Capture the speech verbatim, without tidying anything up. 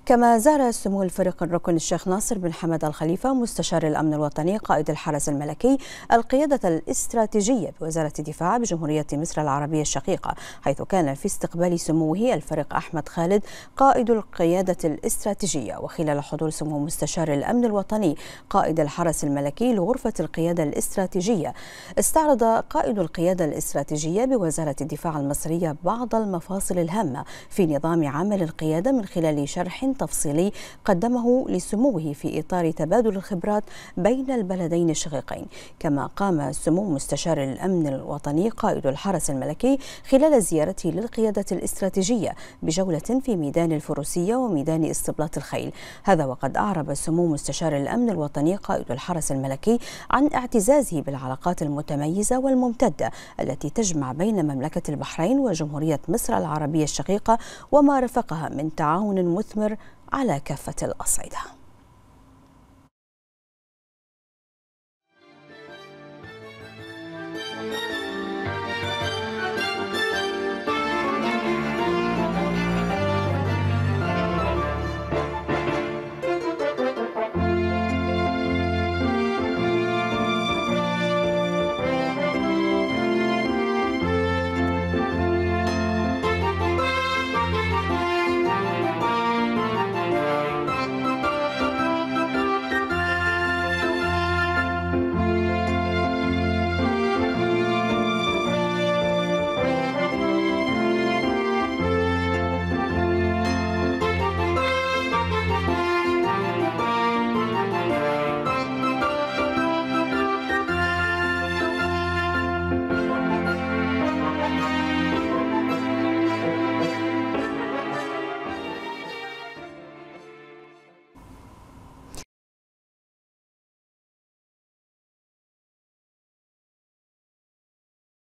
كما زار سمو الفريق الركن الشيخ ناصر بن حمد الخليفة مستشار الأمن الوطني قائد الحرس الملكي القيادة الاستراتيجية بوزارة الدفاع بجمهورية مصر العربية الشقيقة، حيث كان في استقبال سموه الفريق أحمد خالد قائد القيادة الاستراتيجية. وخلال حضور سمو مستشار الأمن الوطني قائد الحرس الملكي لغرفة القيادة الاستراتيجية، استعرض قائد القيادة الاستراتيجية بوزارة الدفاع المصرية بعض المفاصل الهامة في نظام عمل القيادة من خلال شرح تفصيلي قدمه لسموه في إطار تبادل الخبرات بين البلدين الشقيقين. كما قام سمو مستشار الأمن الوطني قائد الحرس الملكي خلال زيارته للقيادة الاستراتيجية بجولة في ميدان الفروسية وميدان اسطبلات الخيل. هذا وقد أعرب سمو مستشار الأمن الوطني قائد الحرس الملكي عن اعتزازه بالعلاقات المتميزة والممتدة التي تجمع بين مملكة البحرين وجمهورية مصر العربية الشقيقة وما رافقها من تعاون مثمر على كافة الأصعدة.